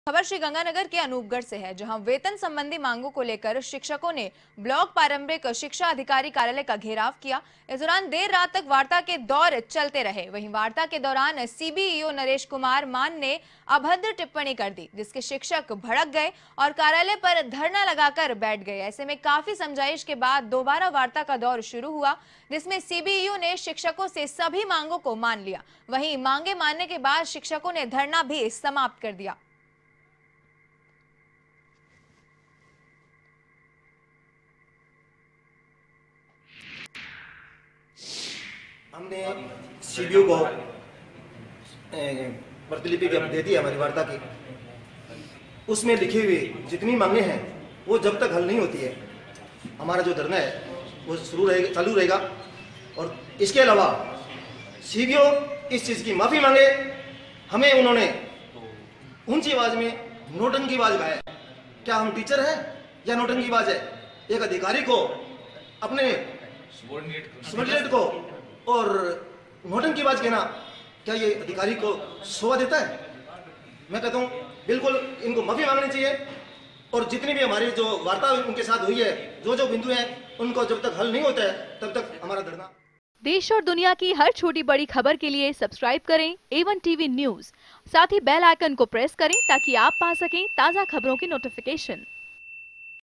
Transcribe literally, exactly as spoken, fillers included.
खबर श्रीगंगानगर के अनूपगढ़ से है, जहां वेतन संबंधी मांगों को लेकर शिक्षकों ने ब्लॉक पारंपरिक शिक्षा अधिकारी कार्यालय का घेराव किया। इस दौरान देर रात तक वार्ता के दौर चलते रहे। वहीं वार्ता के दौरान सीबीईओ नरेश कुमार मान ने अभद्र टिप्पणी कर दी, जिसके शिक्षक भड़क गए और कार्यालय पर धरना लगाकर बैठ गए। ऐसे में काफी समझाइश के बाद दोबारा वार्ता का दौर शुरू हुआ, जिसमें सीबीईओ ने शिक्षकों से सभी मांगों को मान लिया। वहीं मांगे मानने के बाद शिक्षकों ने धरना भी समाप्त कर दिया। हमने सीबीओ को प्रतिलिपि दे दी हमारी वार्ता की। उसमें लिखी हुई जितनी मांगे हैं वो जब तक हल नहीं होती है, हमारा जो धरना है वो शुरू रहेगा, चालू रहेगा। और इसके अलावा सीबीओ इस चीज़ की माफ़ी मांगे। हमें उन्होंने ऊंची आवाज़ में नोटंकी आवाज़ गाया। क्या हम टीचर हैं या नोटंकी आवाज़ है? एक अधिकारी को, अपने सबॉर्डिनेट को और नोटंकी आवाज कहना, क्या ये अधिकारी को शोभा देता है? मैं कहता हूँ बिल्कुल इनको माफी मांगनी चाहिए। और जितनी भी हमारी जो वार्ता उनके साथ हुई है, जो जो बिंदु हैं, उनको जब तक हल नहीं होता है तब तक हमारा धरना। देश और दुनिया की हर छोटी बड़ी खबर के लिए सब्सक्राइब करें ए वन टीवी न्यूज। साथ ही बेल आइकन को प्रेस करें ताकि आप पा सकें ताज़ा खबरों की नोटिफिकेशन।